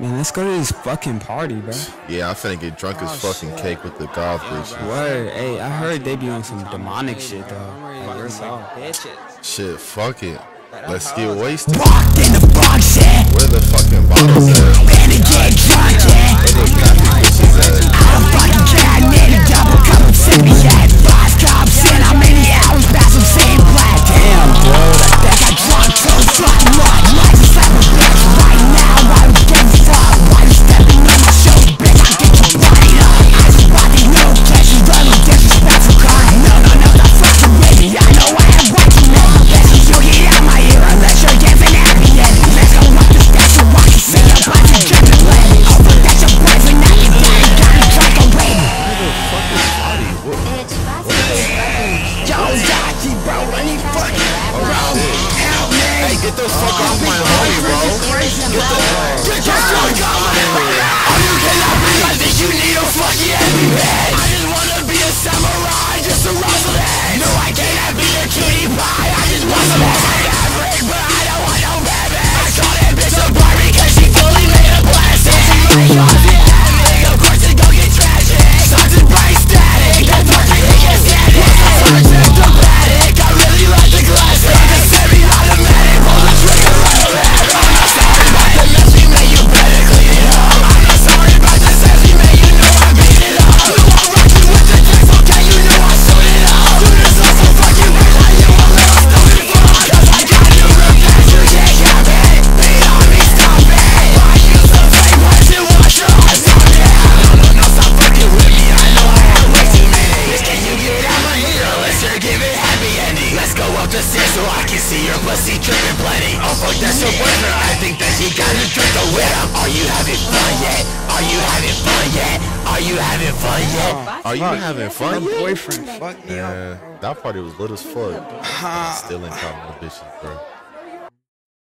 Man, let's go to this fucking party, bro. Yeah, I'm finna get drunk as fucking cake with the goth bitch. Word, hey, I heard they be on some demonic shit though. Shit, fuck it. Let's get wasted. Walked in the Bronx, shit. Where the fucking bottles at? Finna get drunk, yeah. Where the gothic bitches at? I don't fucking care, I need a double cup of sippy yet. 5 cups in, how many hours past I'm saying black? Damn, bro, that got drunk so fucking much. Like to slap a bitch right now, I don't give a fuck. Why you stepping on my show, bitch? I get your body up. I just want these no catches, run no disrespectful crime. No, not fucking with me. I know I have what you know. Listen, you get out my ear unless you're giving happy ending. Let's go up the steps so I can see a bunch of dripping lead. Oh, but that's your boyfriend, now you daddy got a drunk away. Yo, Dachikami, bro, when he fucking around, help me. Hey, get the fuck off my homie, bro. Get your fuck off my homie. Oh, you cannot realize that you need a fucking heavy head. I just wanna be a samurai, just to rustle head. No, I cannot be a cutie pie, I just want some head. I'm rich, but I don't want no baby. I call that bitch a Barbie cause she fully made of plastic. My cause it havoc, of course it gon' get tragic. Such a bright static, that fucking thing is static. I'm symptomatic, I really like the classic. The semi-automatic, pull the trigger right over there. I'm not sorry about the mess we made, you better clean it up. I'm not sorry about the sense we made, you know I beat it up. You know I'm rockin' with the text, okay, you know I shoot it up. Do this like some fucking bitch, like you a little stupid fuck. Cause I got you real fast, you can't cap it. Beat on me, stop it. I use the fake words and wash your eyes on it. No, stop fucking with me, I know I have way too many. Bitch, can you get out my ear unless you're giving happy ending? Let's go up the stairs so I can see your pussy dripping plenty. Oh fuck, that's your boyfriend, I think that he got a drink to with him. Are you having fun yet? Are you having fun yet? Are you having fun yet? Are you having fun? My boyfriend fucked me up. Yeah, that party was lit as fuck. Still ain't talking to bitches, bro.